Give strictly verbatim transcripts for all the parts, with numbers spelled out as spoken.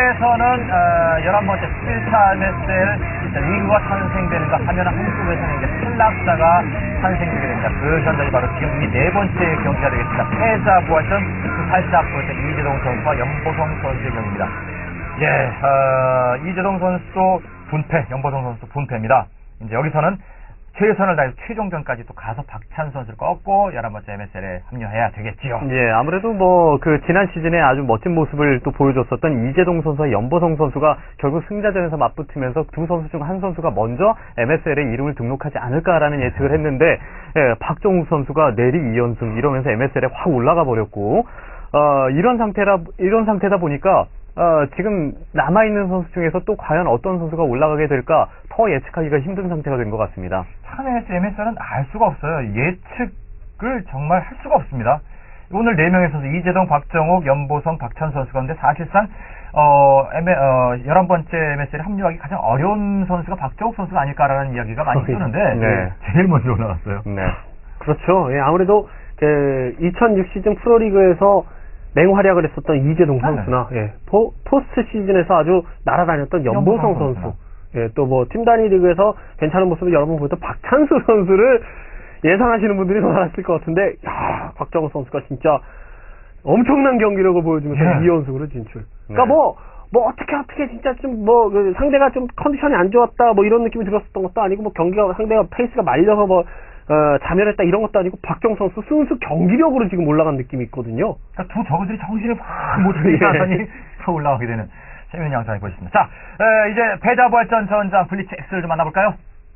여기에서는 어, 열한 번째 스피드스타 엠에스엘 리그가 탄생되는가 하면 한쪽에서는 이제 탈락자가 탄생되게 됩니다. 그 현장이 바로 지금 이 네 번째 경기가 되겠습니다. 패자 부활전 그 살짝 부활전 이재동 선수와 연보성 선수의 경기입니다. 예, 어, 이재동 선수도 분패, 연보성 선수도 분패입니다. 이제 여기서는 최선을 다해서 최종전까지 또 가서 박찬 선수를 꺾고 열한 번째 엠에스엘에 합류해야 되겠지요. 예, 아무래도 뭐 그 지난 시즌에 아주 멋진 모습을 또 보여줬었던 이재동 선수와 연보성 선수가 결국 승자전에서 맞붙으면서 두 선수 중 한 선수가 먼저 엠에스엘에 이름을 등록하지 않을까라는 예측을 했는데, 예, 박정욱 선수가 내리 이 연승 이러면서 엠에스엘에 확 올라가 버렸고, 어, 이런 상태라 이런 상태다 보니까. 어, 지금 남아있는 선수 중에서 또 과연 어떤 선수가 올라가게 될까 더 예측하기가 힘든 상태가 된 것 같습니다. 참 엠에스엘은 알 수가 없어요. 예측을 정말 할 수가 없습니다. 오늘 네 명의 선수 이재동, 박정욱, 연보성, 박찬 선수 가운데 사실상 어, 에메, 어, 열한 번째 엠에스엘에 합류하기 가장 어려운 선수가 박정욱 선수가 아닐까라는 이야기가 많이 뜨는데 네. 제일 먼저 올라갔어요. 네. 그렇죠. 예, 아무래도 그 이천육 시즌 프로리그에서 맹활약을 했었던 이재동 선수나, 네. 예, 포, 포스트 시즌에서 아주 날아다녔던 연보성 선수, 예, 또 뭐 팀 단위 리그에서 괜찮은 모습을 여러분 보였던 박찬수 선수를 예상하시는 분들이 더 많았을 것 같은데, 야, 박정우 선수가 진짜 엄청난 경기력을 보여주면서 예. 이 연승으로 진출. 그러니까 네. 뭐, 뭐 어떻게 어떻게 진짜 좀 뭐 그 상대가 좀 컨디션이 안 좋았다 뭐 이런 느낌이 들었었던 것도 아니고, 뭐 경기가 상대가 페이스가 말려서 뭐 어, 자멸했다 이런 것도 아니고 박정 선수 순수 경기력으로 지금 올라간 느낌이 있거든요. 그러니까 두 저그들이 정신을 확 못 차리더니 더 올라가게 되는 재미있는 양상이 보였습니다. 자, 에, 이제 패자 부활전 전장 블리츠 X를 좀 만나볼까요?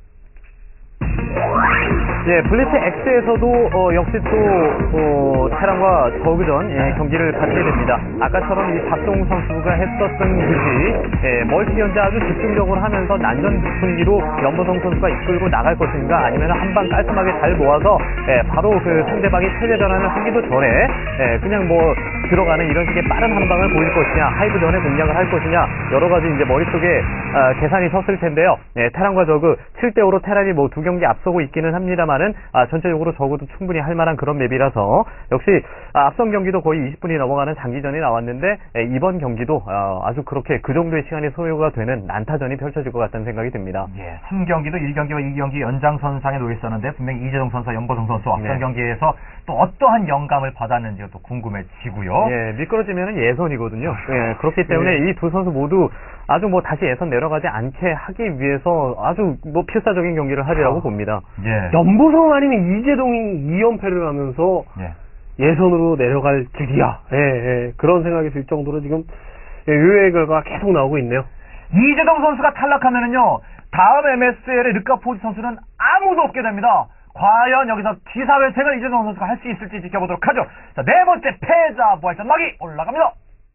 예, 블리츠 X에서도 어, 역시 또 어, 테란과 저그전 예, 경기를 갖게 됩니다. 아까처럼 이 박동우 선수가 했었던 듯이 예, 멀티 견제 아주 집중적으로 하면서 난전 분위기로 연보성 선수가 이끌고 나갈 것인가, 아니면 한 방 깔끔하게 잘 모아서 예, 바로 그 상대방이 체제 전환을 하기도 전에 예, 그냥 뭐 들어가는 이런 식의 빠른 한 방을 보일 것이냐, 하이브 전에 공략을 할 것이냐, 여러 가지 이제 머릿속에 어, 계산이 섰을 텐데요. 예, 테란과 저그 칠 대 오로 테란이 뭐 두 경기 앞서고 있기는 합니다만은 아, 전체적으로 적어도 충분히 할 만한 그런 맵이라서 역시 아, 앞선 경기도 거의 이십 분이 넘어가는 장기전이 나왔는데 에, 이번 경기도 어, 아주 그렇게 그 정도의 시간이 소요가 되는 난타전이 펼쳐질 것 같다는 생각이 듭니다. 예, 삼 경기도 일 경기와 이 경기 연장선상에 놓여 있었는데 분명히 이재동 선수와 연보성 선수 앞선 네. 경기에서 또 어떠한 영감을 받았는지가 또 궁금해지고요. 예, 미끄러지면은 예선이거든요. 예, 그렇기 때문에 이 두 선수 모두 아주 뭐 다시 예선 내려가지 않게 하기 위해서 아주 뭐 필사적인 경기를 하리라고 어. 봅니다. 예. 연보성 아니면 이재동이 이 연패를 하면서 예. 예선으로 내려갈 길이야. 예, 예. 그런 생각이 들 정도로 지금 예, 의외의 결과가 계속 나오고 있네요. 이재동 선수가 탈락하면은요, 다음 엠에스엘의 르카포지 선수는 아무도 없게 됩니다. 과연 여기서 기사회생을 이재동 선수가 할 수 있을지 지켜보도록 하죠. 자, 네 번째 패자 부활전 막이 올라갑니다.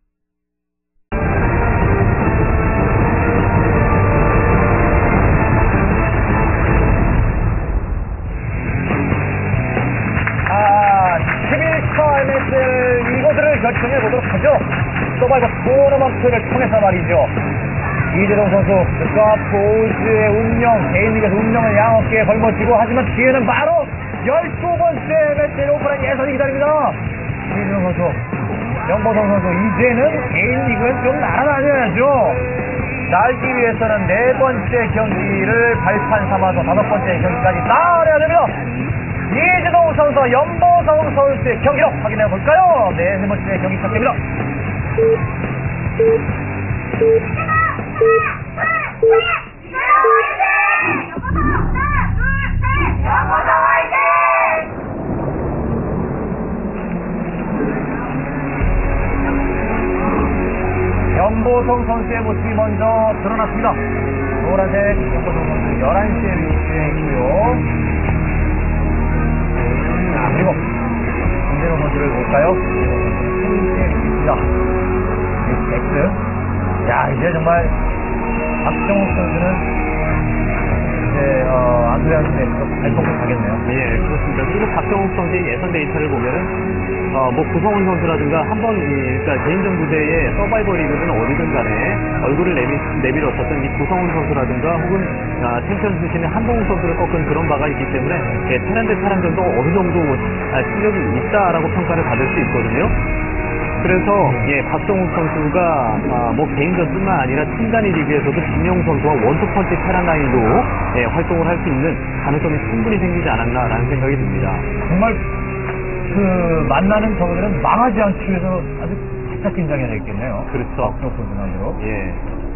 아, 십일 차 엠에스엘 이거들을 결정해 보도록 하죠. 서바이벌 토너먼트를 통해서 말이죠. 이재동 선수, 르카포즈의 운명, 개인리그에서 운명을 양어깨에 걸머쥐고, 하지만 뒤에는 바로 열두 번째 엠에스엘 오픈한 예선이 기다립니다. 이재동 선수, 연보성 선수, 이제는 개인리그에서 좀 날아다녀야죠. 날기 위해서는 네 번째 경기를 발판 삼아서 다섯 번째 경기까지 따내야 됩니다. 이재동 선수와 연보성 선수의 경기력 확인해 볼까요? 네, 네 번째 경기 시작됩니다. 연보성 선수의 모습이 먼저 드러났습니다. 노란색 연보성 선수 열한 시에 위치해 있고요. 자, 그리고 김재동 선수를 볼까요? 일 시에 위치입니다. X. 야, 이제 정말 박정욱 선수는 이제 어, 안드레아 선수의 발목을 가겠네요. 예, 그렇습니다. 그리고 박정욱 선수의 예선 데이터를 보면은 어, 뭐 구성훈 선수라든가 한번 그러니까 개인전 무대에 서바이벌 리그든 어디든 간에 얼굴을 내밀, 내밀었었던 이 구성훈 선수라든가 혹은 아, 챔피언 출신의 한동훈 선수를 꺾은 그런 바가 있기 때문에 예, 테란 대 테란전도 어느 정도 아, 실력이 있다라고 평가를 받을 수 있거든요. 그래서 예, 박성욱 선수가 아, 뭐 개인전뿐만 아니라 팀 단위 리그에서도 김영 선수와 원투펀치 테란 라인도 예, 활동을 할 수 있는 가능성이 충분히 생기지 않았나라는 생각이 듭니다. 정말 그 만나는 저들은 망하지 않기 위해서 아주 바짝 긴장해야 되겠네요. 그렇죠. 박성욱 선수만으로. 예.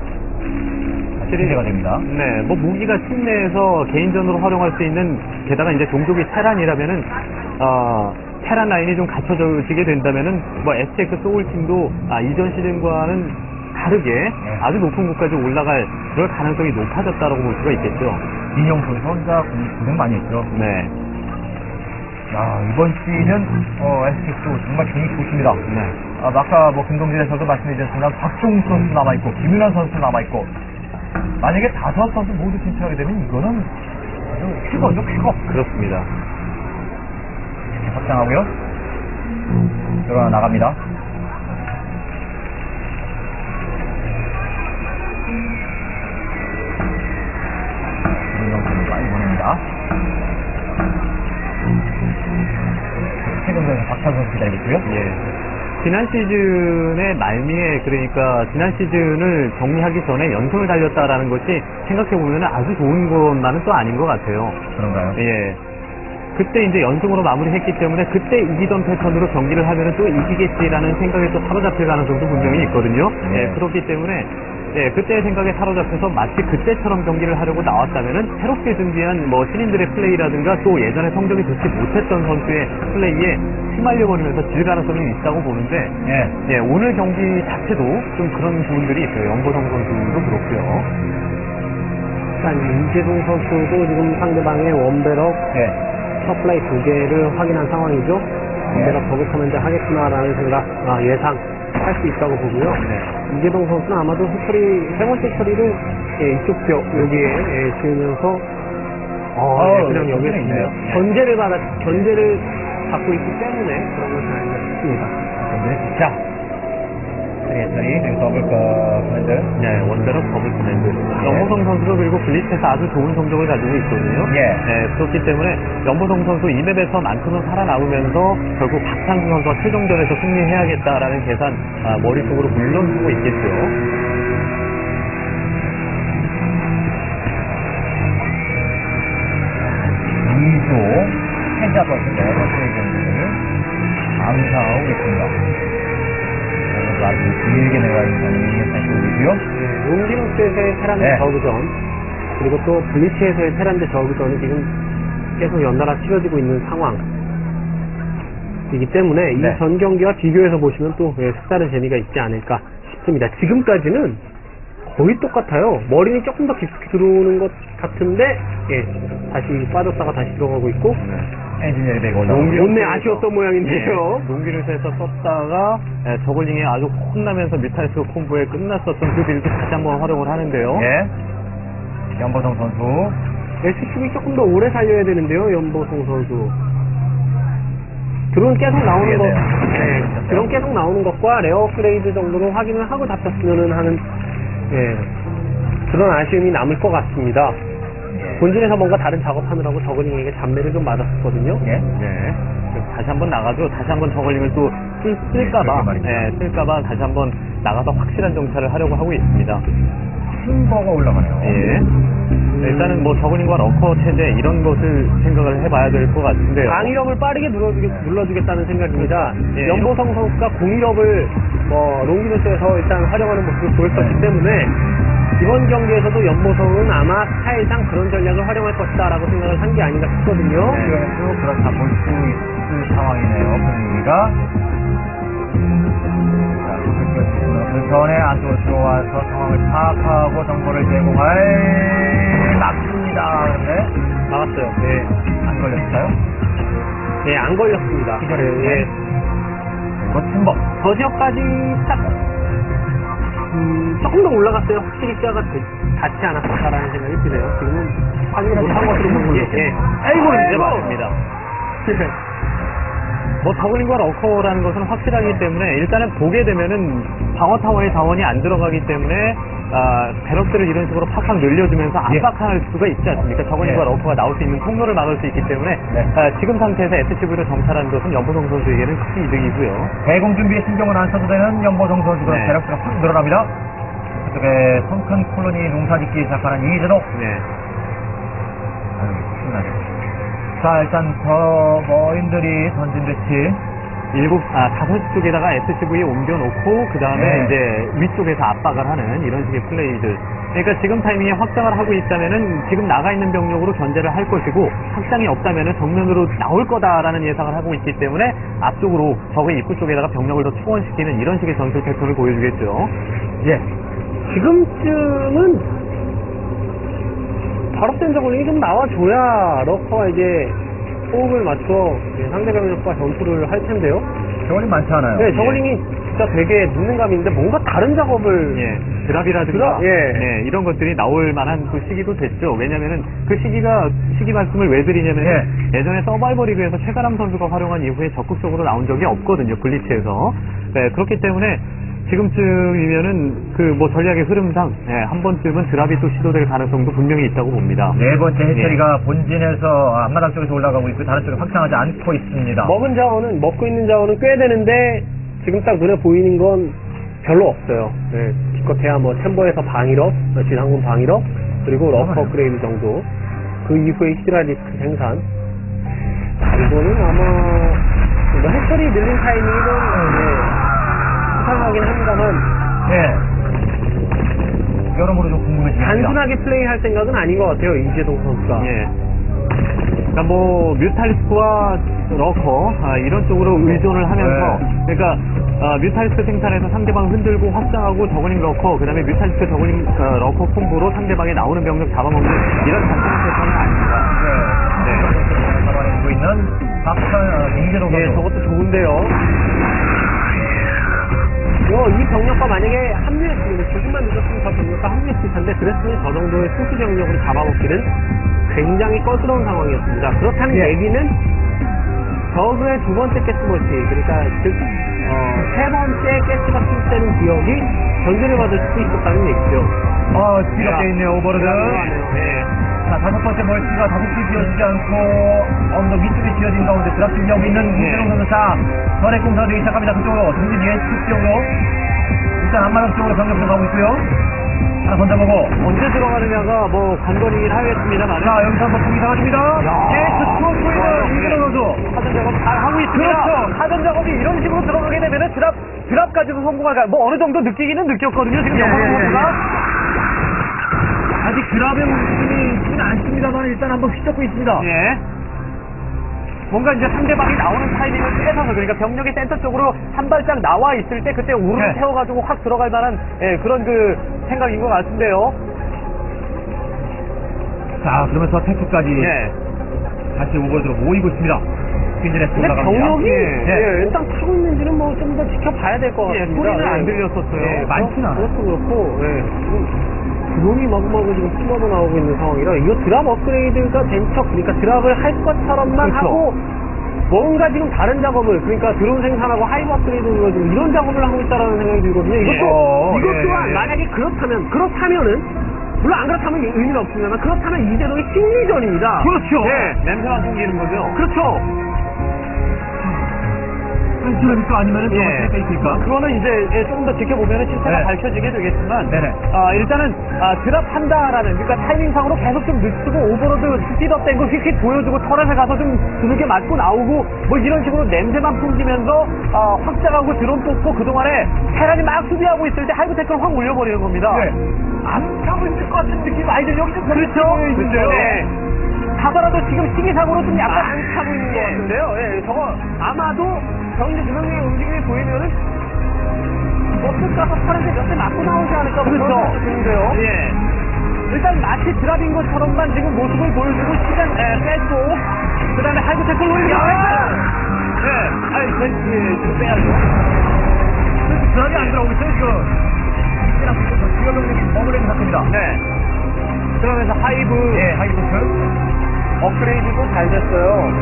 기대가 됩니다. 네, 뭐 무기가 팀 내에서 개인전으로 활용할 수 있는, 게다가 이제 종족이 테란이라면은 어, 테란 라인이 좀 갖춰지게 된다면은 뭐 에스티엑스 소울팀도 아, 이전 시즌과는 다르게 네. 아주 높은 곳까지 올라갈 그럴 가능성이 높아졌다라고 볼 수가 있겠죠. 민용 선수 혼자 고생 많이 했죠. 네, 야, 이번 시즌 어, 에스티엑스 정말 경기 좋습니다. 네, 아, 아까 뭐 김동진에서도 말씀드렸지만 박종욱 선수 남아있고 김윤환 선수 남아있고 만약에 다섯 선수 모두 진출하게 되면 이거는 아주 쾌거죠, 쾌거. 그렇습니다. 확장하고요. 들어가 나갑니다. 김윤환 선수가 이번입니다. 최근전에서 박찬 선수 기다리고 있고요. 예. 지난 시즌의 말미에, 그러니까 지난 시즌을 정리하기 전에 연승을 달렸다라는 것이 생각해보면 아주 좋은 것만은 또 아닌 것 같아요. 그런가요? 예. 그때 이제 연승으로 마무리했기 때문에 그때 이기던 패턴으로 경기를 하면은 또 이기겠지라는 생각에 또 사로잡힐 가능성도 분명히 있거든요. 네. 예, 그렇기 때문에 예, 그때의 생각에 사로잡혀서 마치 그때처럼 경기를 하려고 나왔다면은 새롭게 준비한 뭐 신인들의 플레이라든가 또 예전에 성적이 좋지 못했던 선수의 플레이에 휘말려버리면서 질 가능성이 있다고 보는데 예. 예, 오늘 경기 자체도 좀 그런 부분들이 있어요. 연보성 선수도 그렇고요. 일단 이재동 선수도 지금 상대방의 원베럭 예. 서플라이 두 개를 확인한 상황이죠. 원베럭 버그 커맨드 하겠구나라는 생각, 아, 예상할 수 있다고 보고요. 네. 이재동 선수는 아마도 처리, 세 번째 처리를 예, 이쪽 벽 여기에 예, 지으면서 어, 어, 네, 그냥 여기에 있네요. 있네요. 네. 견제를 받아 견제를 받고 있기 때문에 그런 것이 아닌가 싶습니다. 네. 자. 트리에터리, 그리고 더블 거, 커맨드. 네, 원베럭 더블 커맨드. 연보성 선수도 그리고 블리츠에서 아주 좋은 성적을 가지고 있거든요. 예. 네, 그렇기 때문에 연보성 선수 이 맵에서 만큼은 살아남으면서 결국 박찬수 선수와 최종전에서 승리해야겠다라는 계산 아, 머릿속으로 물론주고 있겠죠. 이조 해자 버튼인데요. 버튼의 경기를 암사하고 있습니다. 오늘도 아주 길게 내려가 있는 상황이고요. 네, 용기노스에서의 테란대 네. 저그전 그리고 또 블리츠에서의 테란대 저그전이 지금 계속 연달아 치러지고 있는 상황이기 때문에 네. 이 전 경기와 비교해서 보시면 또 예, 색다른 재미가 있지 않을까 싶습니다. 지금까지는 거의 똑같아요. 머리는 조금 더 깊숙이 들어오는 것 같은데 예, 다시 빠졌다가 다시 들어가고 있고 엔지니어리 배가 올라가고 온내 아쉬웠던 모양인데요. 네, 농기를에서 썼다가 예, 저글링에 아주 혼나면서 뮤탈리스크 콤보에 끝났었던 그 빌드 다시 한번 활용을 하는데요. 예. 연보성 선수. 에스큐비 조금 더 오래 살려야 되는데요, 연보성 선수. 드론 계속 나오는 것, 돼요. 네, 드론 계속 나오는 것과 레어 업그레이드 정도로 확인을 하고 잡혔으면 하는, 예, 그런 아쉬움이 남을 것 같습니다. 예. 본진에서 뭔가 다른 작업하느라고 저글링에게 잠매를 좀 맞았었거든요. 예. 네. 다시 한번 나가죠. 다시 한번 저글링을 또 쓸, 쓸까봐, 네, 예, 쓸까봐 다시 한번 나가서 확실한 정찰을 하려고 하고 있습니다. 팀버가 올라가네요. 예. 네, 일단은 뭐 저글링과 러커 체제 이런 것을 생각을 해봐야 될 것 같은데요. 강의력을 빠르게 눌러주겠, 눌러주겠다는 생각입니다. 예, 연보성 선수가 공이력을 뭐 롱기노스에서 일단 활용하는 모습을 보였었기 네. 때문에 이번 경기에서도 연보성은 아마 스타일상 그런 전략을 활용할 것이다라고 생각을 한 게 아닌가 싶거든요. 네. 이번에도 그렇다 볼 수 있을 상황이네요. 분위기가. 그 전에 안쪽으로 들어와서 상황을 파악하고 정보를 제공할 막습니다. 그런데 나왔어요. 네. 안 걸렸을까요? 네, 안 걸렸습니다. 기절했네. 예. 그리고 팀버. 저 지역까지 딱, 음, 조금 더 올라갔어요. 확실히 시야가 되- 닿지 않았을까라는 생각이 드네요. 지금은 확인 못한 것으로 보는 게, 예. 아이고, 이제 맞습니다. 뭐 저글링과 러커라는 것은 확실하기 때문에 일단은 보게 되면은 방어 타워의 자원이 안 들어가기 때문에 아, 배럭들을 이런 식으로 팍팍 늘려주면서 예. 압박할 수가 있지 않습니까? 저거님과 예. 러커가 나올 수 있는 통로를 막을 수 있기 때문에 네. 아, 지금 상태에서 에스씨브이로 정찰하는 것은 연보성 선수에게는 큰 이득이고요. 대공 준비에 신경을 안 써도 되는 연보성 선수가 네. 대략수가 확 늘어납니다. 그쪽에 성큰 콜로니 농사짓기 시작하는 이재동. 네. 아유, 신나죠. 자, 일단 저 머인들이 던진 배치. 일곱, 아, 다섯 시 쪽에다가 에스씨브이 옮겨놓고, 그 다음에 네. 이제 위쪽에서 압박을 하는 이런 식의 플레이들. 그러니까 지금 타이밍에 확장을 하고 있다면은 지금 나가 있는 병력으로 견제를 할 것이고, 확장이 없다면은 정면으로 나올 거다라는 예상을 하고 있기 때문에 앞쪽으로 적의 입구 쪽에다가 병력을 더 투원시키는 이런 식의 전술 패턴을 보여주겠죠. 예. 지금쯤은 발업된 저글링이 좀 나와줘야 러커가 이제 호흡을 맞춰 예, 상대 병력과 전투를 할 텐데요. 저걸링 많지 않아요. 네, 저글링이 진짜 되게 늦는 감이 있는데 뭔가 다른 작업을 예, 드랍이라든가 드랍, 예. 네, 이런 것들이 나올 만한 그 시기도 됐죠. 왜냐면은 그 시기가 시기 말씀을 왜 드리냐면 예. 예전에 서바이벌 리그에서 최가람 선수가 활용한 이후에 적극적으로 나온 적이 없거든요. 블리츠에서. 네, 그렇기 때문에 지금쯤이면은 그 뭐 전략의 흐름상 예, 한 번쯤은 드랍이 또 시도될 가능성도 분명히 있다고 봅니다. 네 번째 해처리가 본진에서 앞마당 쪽에서 올라가고 있고 다른 쪽에 확장하지 않고 있습니다. 먹은 자원은 먹고 있는 자원은 꽤 되는데 지금 딱 눈에 보이는 건 별로 없어요. 네, 기껏해야 뭐 챔버에서 방일업, 진항군 방일업, 그리고 러커 잠깐만요. 업그레이드 정도. 그 이후에 히드라리스크 생산. 이거는 아마 뭐 해처리 늘린 타이밍은 네, 수상하긴 합니다만 예. 여러모로 좀 궁금해집니다. 단순하게 플레이할 생각은 아닌 것 같아요. 이재동 선수가. 예. 그러니까 뭐 뮤탈리스크와 러커 아, 이런 쪽으로 의존을 하면서 네. 그러니까 아, 뮤탈리스크 생산해서 상대방 흔들고 확장하고 저글링 러커 그다음에 뮤탈리스크 저글링 어, 러커 콤보로 상대방에 나오는 병력 잡아먹는 이런 단순한 패턴은 아닙니다. 네. 네. 잡아내고 있는 박찬 이재동 선수. 예, 저것도 좋은데요. 요, 이 병력과 만약에 합류했으면, 조금만 늦었으면 저 병력과 합류했을 텐데, 그랬으면 저 정도의 소수 병력으로 잡아먹기는 굉장히 껄끄러운 상황이었습니다. 그렇다는 예. 얘기는, 저그의 두 번째 가스머치, 그러니까, 즉, 어, 세 번째 가스가 투입되는 지역이 견제를 받을 수 있었다는 얘기죠. 어, 뒤럽게 있네요, 오버로드. 네. 자, 다섯 번째 멀티가 다섯 개 지어지지 않고, 언덕 위쪽에 지어진 가운데 드랍 준비하고 있는 이재동 선수. 자, 전액 공사되기 시작합니다. 그쪽으로. 동진 예측 쪽으로. 일단 앞마당 쪽으로 병력도 가고 있고요. 하나 던져보고. 언제 들어가느냐가 뭐 관건이긴 하겠습니다만. 자, 여기서 한번 공이 상하십니다. 야. 예, 그 추억 보이는 이재동 선수. 사전 작업 잘 하고 있습니다. 그렇죠. 사전 작업이 이런 식으로 들어가게 되면 드랍, 드랍까지도 성공할, 뭐 어느 정도 느끼기는 느꼈거든요. 지금 예, 정광 예, 예, 선수가. 아직 드랍의 움직임이 있지는 않습니다만 일단 한번 휘젓고 있습니다. 예. 뭔가 이제 상대방이 나오는 타이밍을 뺏어서 그러니까 병력의 센터 쪽으로 한 발짝 나와 있을 때 그때 우르르 네. 태워가지고 확 들어갈 만한 예, 그런 그 생각인 것 같은데요. 자, 그러면서 테크까지 예. 다시 오버드로 모이고 있습니다. 퀸즈네스 근데 올라갑니다. 병력이, 예. 예, 일단 타고 있는지는 뭐 좀 더 지켜봐야 될 것 예, 같습니다. 소리는 안 예. 들렸었어요. 예, 많지는 않아요. 그것도 그렇고, 예. 지금 드론이 마구마구 지금 뿜어져 나오고 있는 상황이라, 이거 드랍 업그레이드가 된 척, 그러니까 드랍을 할 것처럼만 그렇죠. 하고, 뭔가 지금 다른 작업을, 그러니까 드론 생산하고 하이브 업그레이드 눌러주고 이런 작업을 하고 있다라는 생각이 들거든요. 이것도, 예. 이것 예, 또한 예. 만약에 그렇다면, 그렇다면은, 물론 안 그렇다면 의미는 없습니다만, 그렇다면 이재동의 심리전입니다. 그렇죠. 예. 냄새만 풍기는 거죠. 그렇죠. 한시럽니까 아니면은 예. 저거 페이크일까? 그거는 이제 예, 조금 더 지켜보면 실체가 네. 밝혀지게 되겠지만 네네. 아, 일단은 아, 드랍한다라는 그러니까 타이밍상으로 계속 좀 늦추고 오버로드 스피드업된 거 휙휙 보여주고 터렛에 가서 좀 두둑게 맞고 나오고 뭐 이런 식으로 냄새만 풍기면서 아, 확장하고 드론 뽑고 그동안에 테란이 막 수비하고 있을 때 하이브 태클 확 올려버리는 겁니다. 네. 안 타고 있을 것 같은 느낌 많이 들죠? 그렇죠. 그렇죠. 네. 하더라도 지금 시기상으로 좀 약간 안 타고 있는 것 같은데요. 예, 저거 아마도 경기 두 명의 움직임이 보이면은 버스 가서 파란색 몇 대 맞고 나오지 않을까 그런 그렇죠. 생각도 드는데요. 예. 일단 마치 드랍인 것처럼만 지금 모습을 보여주고 시간 에, 뺏고 그 다음에 하이브 태클 올리고 예. 아니 그, 예, 좀 빼야죠. 드랍이 안 들어오고 있어요, 지금. 이랑 주요 병력이 머무르는 상태입니다. 네. 그러면서 하이브 예, 하이브트. 업그레이드도 잘 됐어요.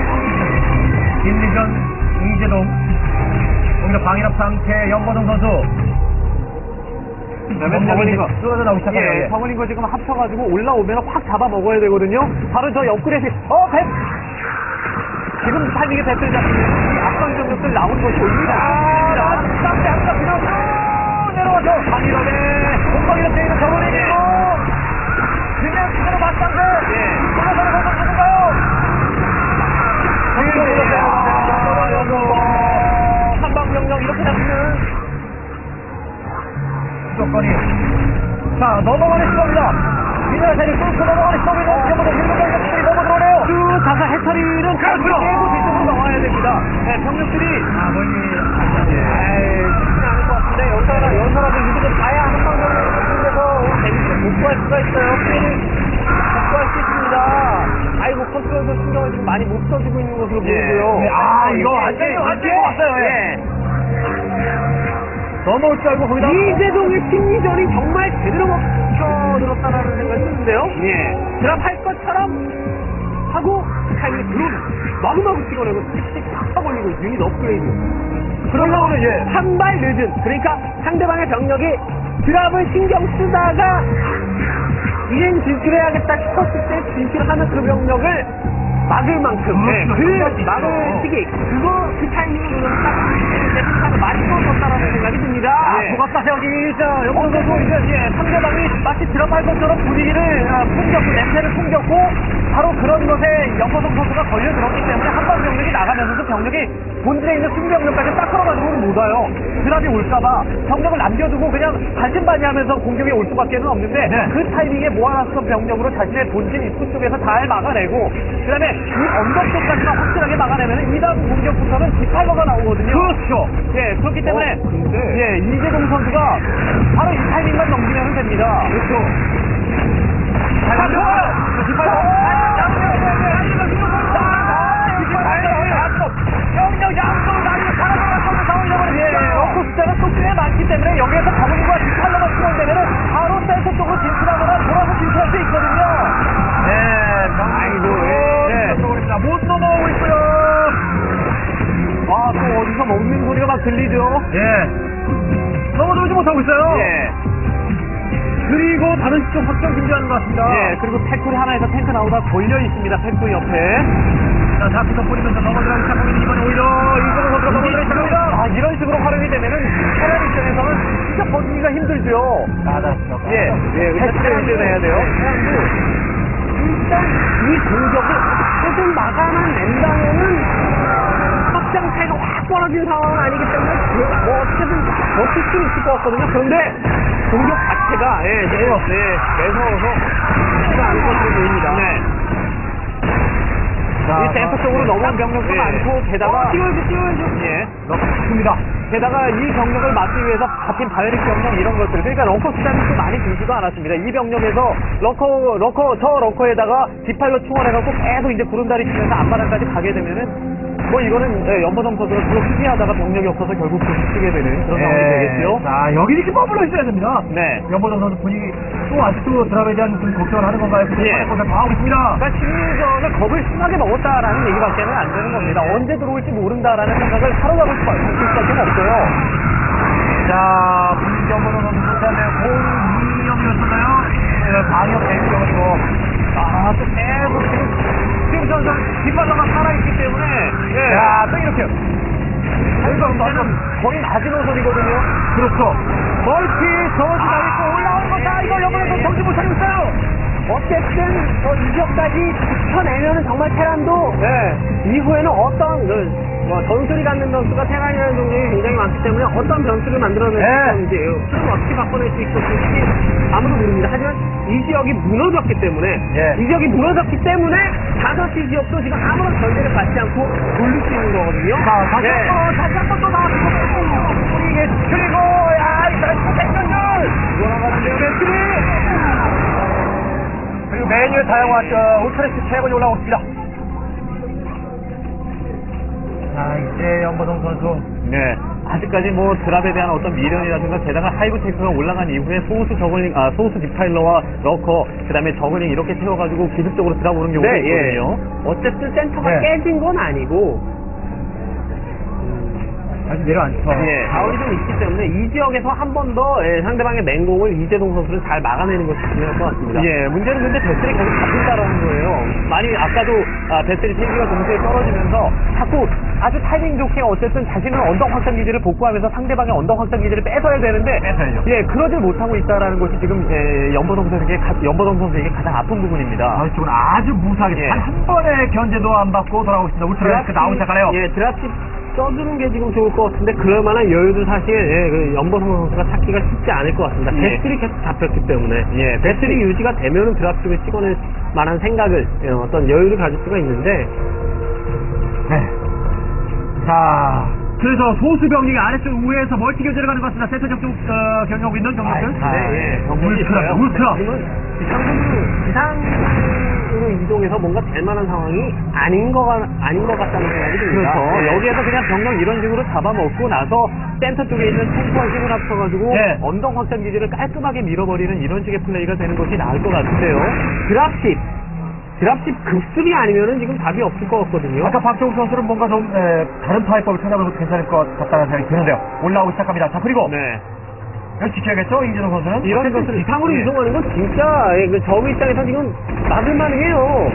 김리전, 이재동. 오히려 방일업 상태, 연보동 선수. 그다음에 저글링거 쏟아져 나오기 시작해요. 예, 예. 저글링거 지금 합쳐가지고 올라오면 확 잡아 먹어야 되거든요. 바로 저 옆구리에서 어 배. 지금 타이밍에 배틀 잡히면 이 앞선 경력들 나오는 것이 올립니다. 아, 깜짝이 안 그냥 쭉 내려와서 강일원의 공방이라 되어 있는 저번이고 그냥 그대로 맞상대 예. 돌아서는 선수 누군가요? 한방명령 이렇게 잡히는 조건이 자 넘어가는 시도입니다. 미네랄 세리 뚫고 넘어가는 시도입니다. 넘겨보다 일본 병력들이 넘어 들어오네요. 쭉 가서 해처리는 그렇죠. 깨고 뒤쪽으로 나와야 됩니다. 네, 병력들이 아 멀리 에이, 쉽지 않을 것 같은데 연사라 연사라도 이득을 봐야 한방명령에서 재밌게 복구할 수가 있어요. 피해를 복구할 수 있습니다. 아이고 컨트롤도 신경을 지금 많이 못 써주고 있는 것으로 보이고요. 네, 아, 이거 이게, 완전히 이게, 완전히 이게, 왔어요, 예. 예. 넘어올 줄 알고 거기다 이재동의 심리전이 정말 제대로 먹혀들었다라는 생각이 드는데요. 예. 드랍할 것처럼 하고 그 타이밍에 드론 마구마구 찍어내고 틱틱 팍팍 올리고 유닛 업그레이드. 그러려고는 예. 한 발 늦은, 그러니까 상대방의 병력이 드랍을 신경 쓰다가 이젠 진출해야겠다 싶었을 때 진출하는 그 병력을 막을 만큼 네, 그렇죠. 그 막을 시기 그거 그 타이밍을 노려서 딱 많이 쏘았다라는 생각이 듭니다. 예. 조각사 여기 자 영원 선수 이제 예, 상대방이 마치 드랍할 것처럼 분위기를 아, 풍겼고 냄새를 풍겼고 바로 그런 것에 영호성 선수가 걸려들었기 때문에 한방 병력이 나가면서도 병력이 본진에 있는 승병력까지 딱 끌어가지고는 못 와요. 드랍이 올까봐 병력을 남겨두고 그냥 반신반의하면서 공격이 올 수밖에 는 없는데 네. 그 타이밍에 모아놨던 병력으로 자신의 본진 입구 쪽에서 잘 막아내고 그 다음에 이 언덕 쪽까지만 확실하게 막아내면 이 다음 공격부터는 디팔러가 나오거든요. 그렇죠. 예, 그렇기 때문에 어, 근데- 예, 이재동 선수가 바로 이 타이밍만 넘기면 됩니다. 그렇죠. 자, 자, 디팔러. 영역 양쪽을 나뉘는 살아나가는 상황이라고 예, 러커 숫자가 또 꽤 많기 때문에 여기에서 버블과 디팔러가 출원되면은 바로 센터 쪽으로 진출하거나 돌아서 진출할 수 있거든요. 네, 아이고, 예. 예. 못 넘어오고 있고요. 아, 또 어디서 먹는 소리가 막 들리죠? 예. 넘어들지 못하고 있어요. 예. 그리고 다른 시점 확정 준비하는 것 같습니다. 예, 그리고 팩토리 하나에서 탱크 나오다 걸려 있습니다. 팩토리 옆에. 자, 다크서 뿌리면서 넘어들어가기 시작하면 이번에 오히려 이정호 선수가 넘어들어가기 시작합니다. 아, 이런 식으로 활용이 되면은 테란 입장에서는 진짜 버티기가 힘들죠. 맞았죠. 예, 예, 패치를 힘들어야 돼요. 일단 이 공격을 어쨌든 막아낸다면은 확장 차이가 확 벌어진 상황은 아니기 때문에 그- 뭐 어떻게든 버틸 수는 있을 것 같거든요. 그런데 공격 자체가 예, 네, 네, 매서워서 쉽지가 않을 것으로 보입니다. 네. 자, 이 센터 쪽으로 넘어온 병력도 예. 많고, 게다가. 띄워줘, 띄워줘. 예. 넣습니다. 게다가 이 병력을 막기 위해서 잡힌 바이오닉 병력 이런 것들, 그러니까 러커 숫자는 또 많이 줄지도 않았습니다. 이 병력에서 러커, 러커, 저 러커에다가 디팔로 충원해갖고 계속 이제 구름다리 치면서 앞바닥까지 가게 되면은 뭐 이거는 예, 연보성 선수가 그거 수비하다가 병력이 없어서 결국 부딪히게 되는 그런 상황이 되겠죠. 자, 여기 이렇게 머물러 있어야 됩니다. 네. 연보정 선수 분위기 또 아직도 드랍에 대한 좀 걱정을 하는 건가요? 예. 다 하고 있습니다. 그러니까 심리전을 겁을 심하게 먹었다라는 얘기밖에는 안 되는 겁니다. 언제 들어올지 모른다라는 생각을 사로잡을 수밖에 없어요. 자, 분위기 연보정 선수 못하네요. 공이염이었었나요? 네, 방역 대기경이고. 아, 또 계속 지금 지금 전선 뒷발로가 살아있기 때문에 예. 자, 또 이렇게. 이거는 거의 마지노선이거든요. 그렇죠. 멀티 저지가 있고 올라오는 거 다 이거 여번에도 정신 못 차리고 있어요. 어쨌든 저 이격까지 지켜내면은 정말 테란도 네. 이후에는 어떤 그, 뭐 전술이 갖는 변수가 테란이라는 종목이 굉장히 많기 때문에 어떤 변수를 만들어낼 수 네. 있는지 그럼 어떻게 바꿔낼 수 있었을지 아무도 모릅니다. 하지만 이 지역이 무너졌기 때문에 예. 이 지역이 무너졌기 때문에 다섯 시 지역도 지금 아무런 전제를 받지 않고 돌릴 수 있는 거거든요. 자, 다시 예. 한 번, 다시 한 번 또 나왔고. 우리에게 그리고, 야, 이 사람 생존율! 돌아가는데요, 매트리! 그리고 메뉴에 사용한 울트레스 최고에 올라오고 있습니다. 자, 이제 연보동 선수. 네. 아직까지 뭐 드랍에 대한 어떤 미련이라든가 게다가 하이브테크가 올라간 이후에 소우스 저글링, 아, 소우스 디파일러와 러커, 그 다음에 저글링 이렇게 태워가지고 기습적으로 드랍 오는 경우가 네, 있거든요. 어쨌든 센터가 네. 깨진 건 아니고 다시 내려앉죠. 예, 자원이 좀 있기 때문에 이 지역에서 한 번 더 상대방의 맹공을 이재동 선수는 잘 막아내는 것이 중요할 것 같습니다. 예, 문제는 근데 배슬이 계속 잡힌다라는 거예요. 많이 아까도 아, 배슬이 세 개가 동시에 떨어지면서 자꾸 아주 타이밍 좋게 어쨌든 자신은 언덕 확장 기지를 복구하면서 상대방의 언덕 확장 기지를 뺏어야 되는데 뺏어야죠. 예, 그러질 못하고 있다라는 것이 지금 예, 연보동 선수에게 가- 연보동 선수에게 가장 아픈 부분입니다. 다시 쪽은 아주 무사하게 예. 단 한 번의 견제도 안 받고 돌아오고 있습니다. 울트라리스크 나오기 시작하네요. 예, 드랍십 써주는 게 지금 좋을 것 같은데 그럴 만한 여유도 사실 예, 그 연보성 선수가 찾기가 쉽지 않을 것 같습니다. 예. 배슬이 계속 잡혔기 때문에 예, 배슬이 유지가 되면은 드랍십을 찍어낼 만한 생각을 예, 어떤 여유를 가질 수가 있는데 네. 자, 그래서 소수 병력이 아래쪽 우회에서 멀티 견제를 가는 것 같습니다. 센터 적중 어, 경영하고 있는 경력들. 아, 네, 예, 경력이 울트라, 있어요. 울트라. 지금은 기상으로 기상으로 이동해서 뭔가 될 만한 상황이 아닌 거가 아닌 것 같다는 생각이 듭니다. 그렇죠. 예. 여기에서 그냥 병력 이런 식으로 잡아먹고 나서 센터 쪽에 있는 탱크와 힘을 합쳐가지고 예. 언덕 확장 기지를 깔끔하게 밀어버리는 이런 식의 플레이가 되는 것이 나을 것 같은데요. 드랍십 드랍십 급습이 아니면은 지금 답이 없을 것 같거든요. 아까 박정우 선수는 뭔가 좀 에, 다른 파이법을 찾아보면 괜찮을 것 같다는 생각이 드는데요. 올라오기 시작합니다. 자, 그리고 네. 여기 지켜야겠죠? 이재동 선수는. 이런 어쨌든 것을 기상으로 예. 이동하는 건 진짜 예, 그 저그 입장에서 지금 막을만해요.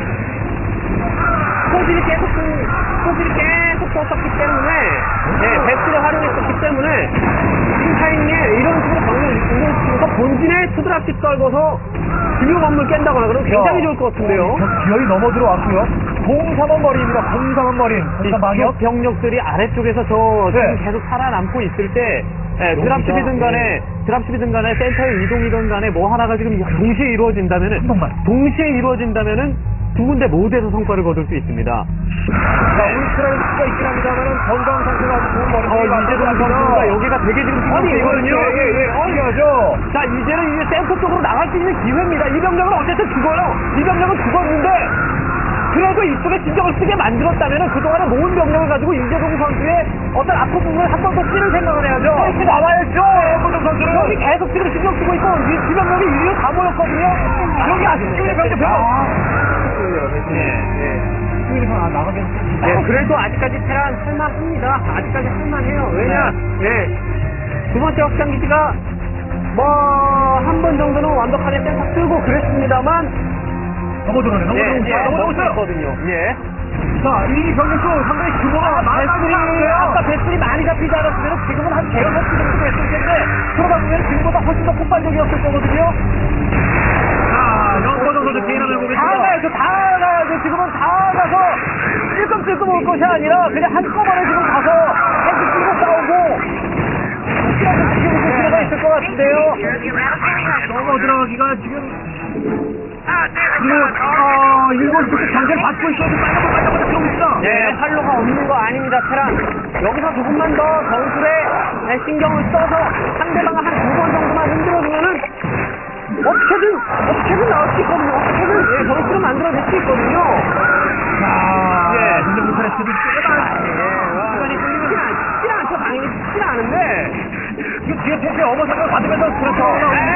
소질이 계속 그- 소질이 계속 썼었기 때문에 예, 배스를 활용했었기 때문에 지금 타이밍에 이런 식으로 병력 이동시켜서 본진에 투드랍십 떨궈서 중요 건물 깬다거나 그러면 굉장히 좋을 것 같은데요. 저 기어이 넘어 들어왔고요. 공삼원 머리입니다. 공삼원 머리. 이 공삼 방역. 지역 병력들이 아래쪽에서 저 지금 네. 계속 살아남고 있을 때 예, 여기가, 드랍십이든 간에 드랍십이든 간에 센터의 이동이든 간에 뭐 하나가 지금 동시에 이루어진다면은 한 번만. 동시에 이루어진다면은 두 군데 모두에서 성과를 거둘 수 있습니다. 자, 울트라리스크가 있긴 합니다만은 정강 상태가 아주 좋은 머리. 어, 이재동 선수가 여기가 되게 지금 아니, 중요하거든요. 예, 예, 예. 중요하죠. 자, 이제는 이제 센터 쪽으로 나갈 수 있는 기회입니다. 이 병력은 어쨌든 죽어요. 이 병력은 죽었는데, 그래도 이쪽에 진정을 쓰게 만들었다면 그동안에 모은 병력을 가지고 이재동 선수의 어떤 아픈 부분을 한 번 더 찌를 생각을 해야죠. 이렇게 나와야죠. 이재동 선수는. 여기 계속 지금 신경 쓰고 있고, 이 주변력이 이리로 다 모였거든요. 여기 아직 기회 병력 별로 예, 예. 여기서 아, 나가겠 예, 그래도 아직까지 테란 할만합니다. 아직까지 할만해요. 왜냐, 예. 두 번째 확장 기지가 뭐 한 번 정도는 완벽하게 센터 쓰고 그랬습니다만 넘어 들어오네. 넘어 예, 들어오고 예, 있어요. 넘어 들어오고 있어요. 있거든요. 예. 자, 이 병력도 상당히 규모가 많이 배슬이, 아까 배슬이 많이 잡히지 않았으면 지금은 한 대여섯 개 정도 됐을 텐데, 그러다 보면 지금보다 훨씬 더 폭발적이었을 거거든요. 자, 연보동 선수 개인을 보고 다 있습니다. 가야죠, 다 가야죠. 지금은 다 가서 찔끔찔끔 올 것이 아니라 그냥 한꺼번에 지금 가서 탱크 끼고 싸우고 혹시라도 지금 올 필요가 있을 것 같은데요. 넘어 들어가기가 지금 그리고 어, 일본 쪽에 경제를 받고 있어도 빨리 빨리 빨리 들어오고 있다. 예, 활로가 없는 거 아닙니다, 테란. 여기서 조금만 더 전술에 신경을 써서 상대방을 한 두 번 정도만 흔들어주면은 어떻게든, 어떻게든 나올 수 있거든요. 어떻게든, 예, 전술을 만들어낼 수 있거든요. 자, 예. 근데 울트라리스크도 꽤나 예, 시간이 끌리면 쉽지 않죠. 당연히 쉽지 않은데. 이거 뒤에 탱크에 어머상을 받으면서 그렇죠.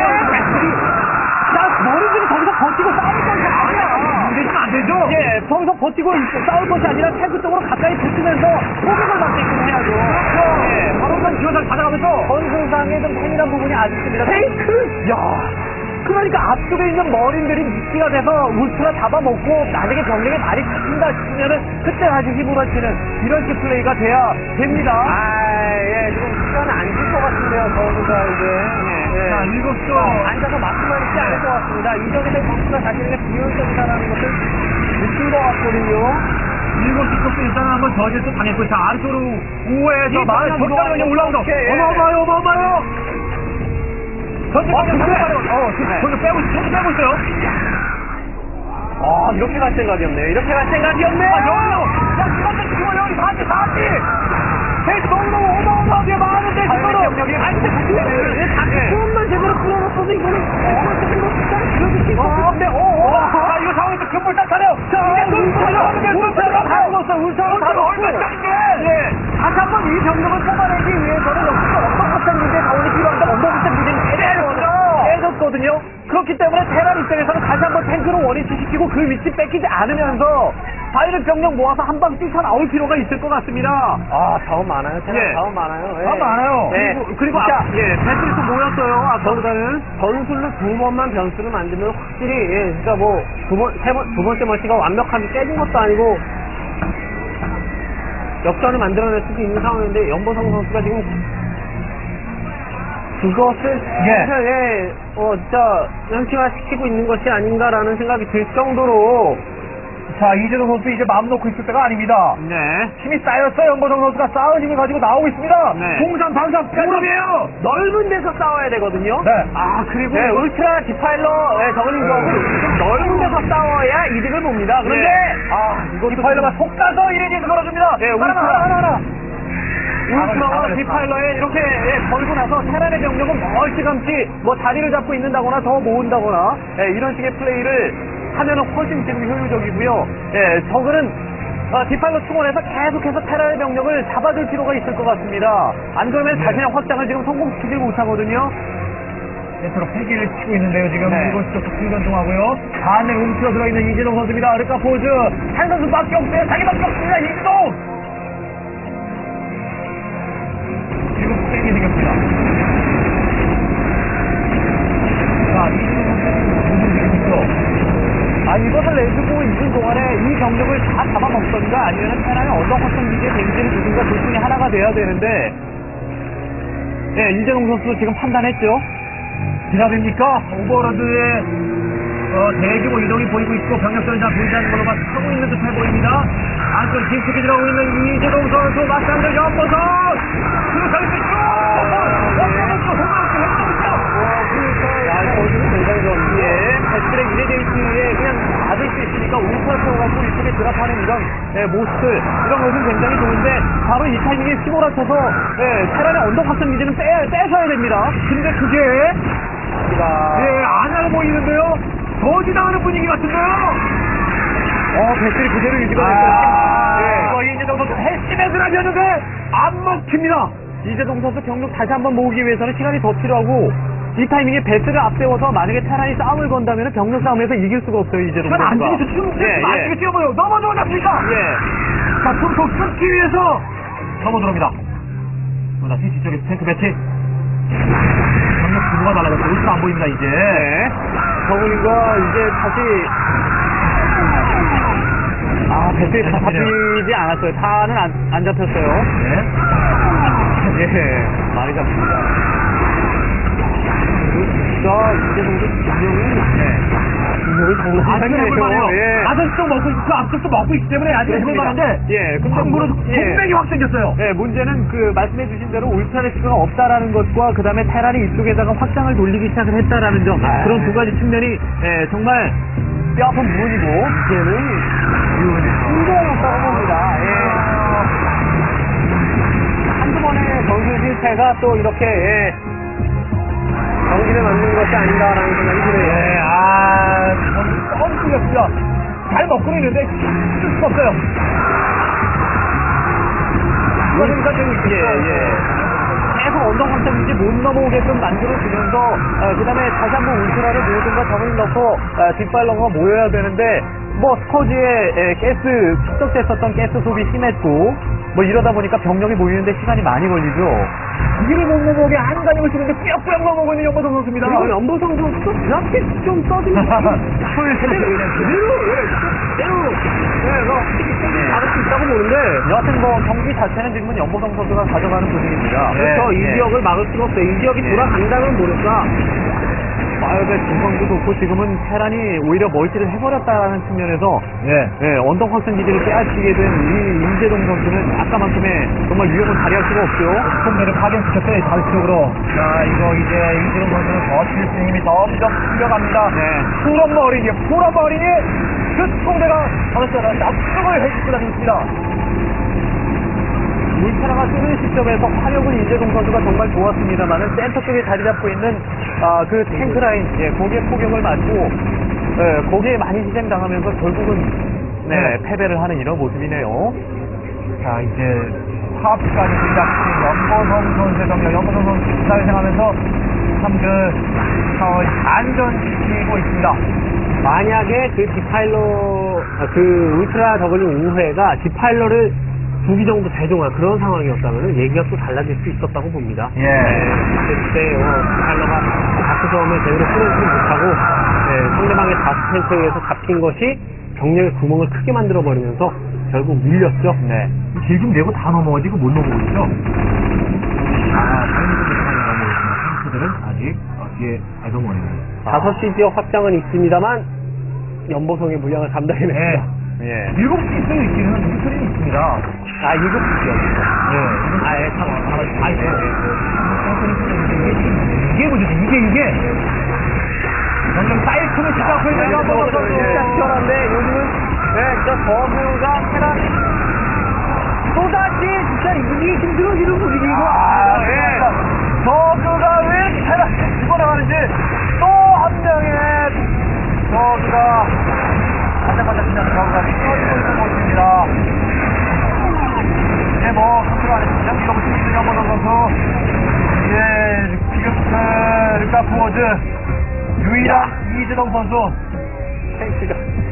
야, 머리들이 거기서 버티고 싸울 것이 아니야. 문제는 안 되죠. 예, 거기서 버티고 있- 싸울 것이 아니라 탱크 쪽으로 가까이 붙으면서 포격을 받게끔 해야죠. 예, 바로 그 기어를 받아가면서 건승상의 좀 세밀한 부분이 아직 있습니다. 탱크! 야 그러니까 앞쪽에 있는 머린들이 미끼가 돼서 울트라 잡아먹고 나중에 병력에 많이 잡힌다 싶으면은 그때 다시 힘을 합치는 이런 식 플레이가 돼야 됩니다. 아, 예, 지금 시간은 안 줄 것 같은데요, 저우가 이제. 예. 자, 일곱도 앉아서 맞고만 있지 않을 것 같습니다. 이전에 점수가 자신의 비효율적이다라는 것을 느낀 것 같거든요. 일곱 시 쪽도 일단은 한번 저지를 또 당했고, 자, 아래쪽으로 우회에서 마을 방향 적당히 그냥 올라오죠. 이렇게, 예. 어마어마요, 어마어마요. 전체 아, 방향 근데- 어마어마요. 어, 네. 저기 빼고, 저기 빼고 있어요. 아, 이렇게 갈 생각이었네. 이렇게 갈 생각이었네. 아, 여기요. 야, 지금 지금 여기 사지, 사지. 페이스 너무너무 어마어마하게 많은데, 지금은. 병력이 아니, 근데 조금만 제대로 풀어놨어도 이거는 그래도 수 어, 근데, 어, 어. 자, 이거 상황에서 급볼 땄잖아요. 자, 이제 눈 돌려가는 게 울트라가 다 먹었어요. 울트라가 다 먹었어요. 예. 다시 한 번 이 병력을 뽑아내기 위해서는 역시 언덕 확장 기제의 자원이 필요한데 언덕 확장 기제는 깨졌거든요. 그렇기 때문에 테란 입장에서는 다시 한 번 탱크로 원위치시키고 그 위치 뺏기지 않으면서 파이럿 병력 모아서 한 방 뛰쳐나올 필요가 있을 것 같습니다. 아, 자원 많아요. 테란 예. 자원 많아요. 예. 자원 많아요. 예. 그리고, 그리고 진짜 아, 예, 배틀이 또 모였어요. 아까보다는. 전술로 두 번만 변수를 만들면 확실히, 예, 진짜 뭐, 두 번, 세 번, 두 번째 멀티가 완벽하게 깨진 것도 아니고, 역전을 만들어낼 수도 있는 상황인데, 연보성 선수가 지금, 그것을, 예. 예, 어, 진짜, 현실화 시키고 있는 것이 아닌가라는 생각이 들 정도로, 자, 이재동 선수 이제 마음 놓고 있을 때가 아닙니다. 네. 힘이 쌓였어요. 연보성 선수가 쌓은 힘을 가지고 나오고 있습니다. 네. 공산 반상 포럼이에요. 넓은 데서 싸워야 되거든요. 네. 아, 그리고. 네, 울트라 디파일러, 네, 저글링 네. 조합을 좀 넓은 데서 싸워야 이득을 봅니다. 그런데, 네. 아, 이것도. 디파일러가 속가서 이레디에서 걸어줍니다. 네, 하나, 울트라. 하나, 하나, 하나. 울트라와 잘했다. 디파일러에 이렇게 예, 걸고 나서 테란의 병력은 멀찌감치 뭐 자리를 잡고 있는다거나 더 모은다거나 예, 이런 식의 플레이를 하면은 훨씬 지금 효율적이고요. 예, 저거는 어, 디파일러 충원해서 계속해서 테란의 병력을 잡아줄 필요가 있을 것 같습니다. 안 그러면 네. 자신의 확장을 지금 성공시키지 못하거든요. 서로 패기를 치고 있는데요. 지금 네. 이곳 쪽도 충전중하고요. 안에 움츠러 들어있는 이재동 선수입니다. 아르카 포즈. 한 선수밖에 없어요. 자기밖에 없습니다. 이재동. 지금 세게 생겼습니다. 자, 이재동 선수 무슨 일이죠? 아, 이것을 내주고 있는 동안에 이 병력을 다 잡아먹던가 아니면 테란의 언덕 확장기지에 데미지를 주든가 둘 중에 하나가 돼야 되는데 예, 이재동 선수 지금 판단했죠. 기랍입니까? 오버로드의 어, 대규모 이동이 보이고 있고 병력전장 보이지 않는 걸로만 하고 있는 듯해 보입니다. 안쪽 깊숙이 들어오고 있는 이재동 선수 맞상대 연보선 그렇게 쭉 야, 어디는 굉장히 좋았는데, 예, 배틀의 이레게이트에 그냥 받을 수 있으니까 울트라 세워갖고 이쪽에 드랍하는 이런, 예, 모습들, 이런 것은 굉장히 좋은데, 바로 이 타이밍에 휘몰아쳐서, 예, 테란의 언덕 확장 기지는 빼, 빼셔야 됩니다. 근데 그게 예, 안 하고 보이는데요. 더 지나가는 분위기 같은데요. 어, 배틀이 그대로 유지가 아, 됐어요. 예. 이거 이재동 선수 핵심에 들어가는데 안 먹힙니다. 이재동 선수 병력 다시 한번 모으기 위해서는 시간이 더 필요하고, 이 타이밍에 배틀을 앞세워서 만약에 테란이 싸움을 건다면 병력 싸움에서 이길 수가 없어요, 이재동 이건 안 선수가. 되겠죠. 지금 예, 안 예. 되겠죠. 뭐요. 넘어져 잡니까? 예. 자, tum속 끊기 위해서 넘어 들어옵니다. 또 다시 뒤쪽에 탱크 배치. 병력 구조가 달라졌어요. 울트라 안 보입니다, 이제. 네. 저글링과 이제 다시 아 배틀이 다 잡히지 않았어요. 다는 안, 안 잡혔어요. 네. 예, 많이 잡힙니다. 진짜 이재동도 분명히 분명히 아, 장난이 이건 해볼만해요. 아니에요. 예. 아저씨도 먹고 있고, 그 앞쪽도 먹고 있기 때문에 아직 해볼만한데. 예, 근데 참고로 문- 예. 동맥이 확 생겼어요. 예, 문제는 그 말씀해주신 대로 울트라레스가 없다라는 것과 그 다음에 테란이 이쪽에다가 확장을 돌리기 시작을 했다라는 점 아. 그런 두 가지 측면이 예, 정말 뼈아픈 부분이고 이제는 힘들었다고 봅니다. 예. 한두 번의 전술 실패가 또 이렇게 예, 경기를 만든 것이 아닌가라는 생각이 드네요. 예, 아, 너무 틀렸습니다. 잘 먹고 있는데, 쓸 수가 없어요. 이거 생각되고 있겠죠. 예, 예. 계속 언덕 확장인지 못 넘어오게끔 만들어주면서 어, 그 다음에 다시 한번 울트라를 모든가 저을 넣고 어, 뒷발로가 모여야 되는데 뭐 스커지에 예, 가스 축적됐었던 가스 소비 심했고 뭐 이러다 보니까 병력이 모이는데 시간이 많이 걸리죠. 이를 못 먹어게 한가님을 쓰는데 꾸역꾸역 먹어보고 있는 연보성 선수입니다. 그리고 연보성 선수도 그렇게 좀 써주면 풀 제대로, 제대로, 예, 제대로, 예, 뭐, 네. 받을 수 있다고 보는데, 여하튼 뭐 경기 자체는 지금은 연보성 선수가 가져가는 분위기입니다. 그렇죠. 예, 이 예. 지역을 막을 수가 없어요. 이 지역이 예. 돌아간다면 모를까. 바이오벳 중성도 좋고 지금은 테란이 오히려 멀티를 해버렸다는 측면에서 예. 예, 언덕 확장 기지를 빼앗기게 된 이 임재동 선수는 아까만큼의 정말 위험을 발휘할 수가 없죠. 스톤대를 파견시켰어요, 다수적으로. 자, 이거 이제 이재동 선수는 버틸 수 있는 힘이 점점 풀려갑니다. 네. 푸른 머리니, 푸른 머리니, 그 스톤대가 어느덧 납득을 해주고 있습니다. 울트라가 쓰는 시점에서 화력은 이재동 선수가 정말 좋았습니다만은 센터 쪽에 자리 잡고 있는 아, 그 탱크 라인, 예, 거기에 포격을 맞고 예, 거기에 많이 희생당하면서 결국은 네, 네. 패배를 하는 이런 모습이네요. 자, 이제 파업까지 들이닥친 연보성 선수의 정력, 연보성 선수 사회생하면서 참 그 상황을 반전시키고 있습니다. 만약에 그 디파일러, 아, 그 울트라 저글링 우회가 디파일러를 두 기 정도 대동한 그런 상황이었다면 얘기가 또 달라질 수 있었다고 봅니다. 예. 그때 어, 디파일러가 다크 점을 제대로 풀어주지 못하고 네, 상대방의 다크 탱크에 의해서 잡힌 것이 병력의 구멍을 크게 만들어버리면서 결국 밀렸죠. 네. 길 좀 내고 다 넘어가지 그 못 넘어오고 있죠. 아, 당연히 넘어오고 있지만 탱크들은 아직 어, 뒤에 애동원입니다. 다섯 시 지역 확장은 있습니다만 연보성의 물량을 감당해냅니다. 예. 일곱 시 있어요, 있기는. 미스터리는 있습니다. 아, 일곱 시요. 예. 아, 예, 참, 아, 아, 예, 예. 이게 뭐죠? 이게, 이게. 점점 사이클을 시작하고 있는 연보성 선수. 진짜 치열한데 요즘은 네, 진짜 버그가 테란 또다시 진짜 이기 힘들어지는 분위기고 아, 예. 저그가 왜 테란에 죽어나가는지 또 한 명의 저그가 반짝반짝 빛나는 저그가 쏘지고 있는 모습입니다. 이제 뭐 컨트롤 안에 진짜 밀어붙이고 있는 연보성 선수. 이제 지금 그 르카 포워즈 유일한 이재동 선수. 탱크가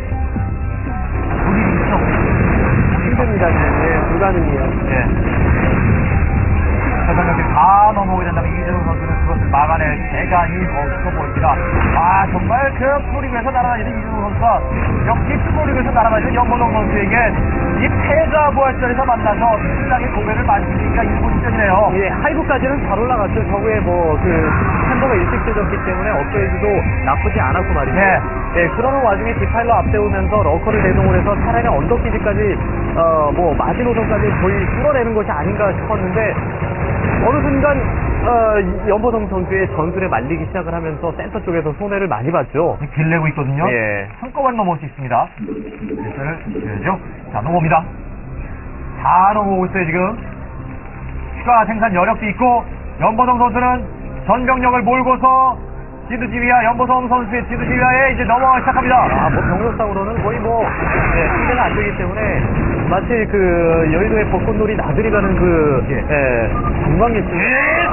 우리 있죠. 힘듭니다. 네, 불가능해요. 예. 설상력이 다 넘어오게 된다면 이재동 선수는 그것을 막아낼 대간이 없어 보입니다. 아, 정말 그 프로리그에서 날아다니는 이재동 선수가 역시 프로리그에서 날아다니는 연보성 선수에게 이 패자 부활전에서 만나서 신랑의 고배를 맞추기가 일본 직전이네요. 예, 하이브까지는 잘 올라갔죠. 저거에 뭐, 그, 템버가 일찍 되졌기 때문에 업그레이드도 나쁘지 않았고 말이죠. 네. 예, 그러는 와중에 디파일러 앞세우면서 러커를 대동을 해서 차라리 언덕기지까지, 어, 뭐, 마지노선까지 거의 뚫어내는 것이 아닌가 싶었는데, 어느 순간, 어, 연보성 선수의 전술에 말리기 시작을 하면서 센터 쪽에서 손해를 많이 봤죠. 길내고 있거든요. 예. 한꺼번에 넘어올 수 있습니다. 대처를 해야죠. 자, 넘어옵니다. 다 넘어오고 있어요, 지금. 추가 생산 여력도 있고, 연보성 선수는 전병력을 몰고서 지드지위아, 연보성 선수의 지드지위아에 이제 넘어가기 시작합니다. 아, 뭐 병력상으로는 거의 뭐, 예, 상대가 안 되기 때문에, 마치 그, 여의도의 벚꽃놀이 나들이 가는 그, 예. 예, 관광객 중.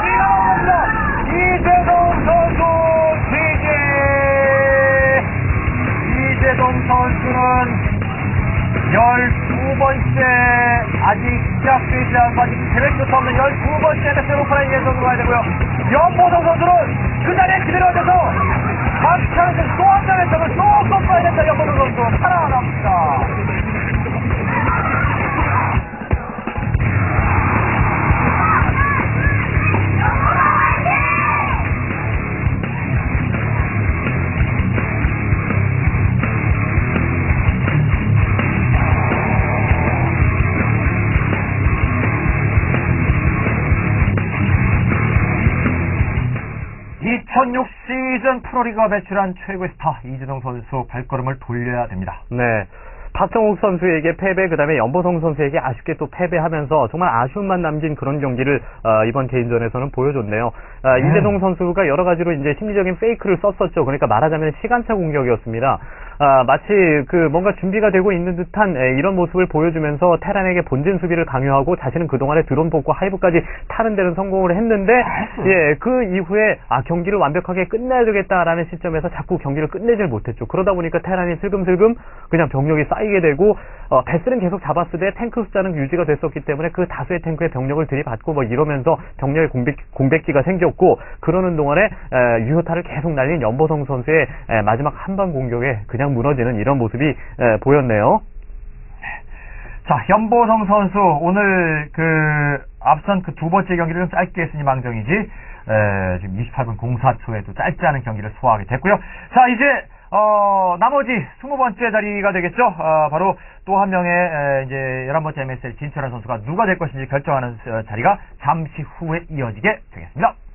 이재동 선수 지지! 이재동 선수는 열두 번째, 아직 시작되지 않고 아직 계획조차 없는 열두 번째 에스에스 오프라인 예선으로 가야 되고요. 연보성 선수는 그 자리에 그대로 앉아서 박찬승 또 한 장의 점을 조금 봐야 된다. 연보성 선수 살아납니다. 이천육 시즌 프로리그가 배출한 최고의 스타 이재동 선수 발걸음을 돌려야 됩니다. 네. 박정욱 선수에게 패배, 그 다음에 연보성 선수에게 아쉽게 또 패배하면서 정말 아쉬움만 남긴 그런 경기를 어, 이번 개인전에서는 보여줬네요. 어, 네. 이재동 선수가 여러 가지로 이제 심리적인 페이크를 썼었죠. 그러니까 말하자면 시간차 공격이었습니다. 아, 마치 그 뭔가 준비가 되고 있는 듯한 에, 이런 모습을 보여주면서 테란에게 본진 수비를 강요하고 자신은 그동안에 드론 뽑고 하이브까지 타는 데는 성공을 했는데 예, 그 이후에 아 경기를 완벽하게 끝내야 되겠다라는 시점에서 자꾸 경기를 끝내질 못했죠. 그러다 보니까 테란이 슬금슬금 그냥 병력이 쌓이게 되고 어, 배스는 계속 잡았으되 탱크 숫자는 유지가 됐었기 때문에 그 다수의 탱크의 병력을 들이받고 뭐 이러면서 병력의 공백, 공백기가 생겼고 그러는 동안에 에, 유효타를 계속 날린 연보성 선수의 에, 마지막 한방 공격에 그냥 무너지는 이런 모습이 에, 보였네요. 자, 연보성 선수 오늘 그 앞선 그 두 번째 경기를 좀 짧게 했으니 망정이지 에, 지금 이십팔 분 공사 초에도 짧지 않은 경기를 소화하게 됐고요. 자, 이제 어, 나머지 스무 번째 자리가 되겠죠. 어, 바로 또 한 명의 에, 이제 열한 번째 엠에스엘 진출한 선수가 누가 될 것인지 결정하는 어, 자리가 잠시 후에 이어지게 되겠습니다.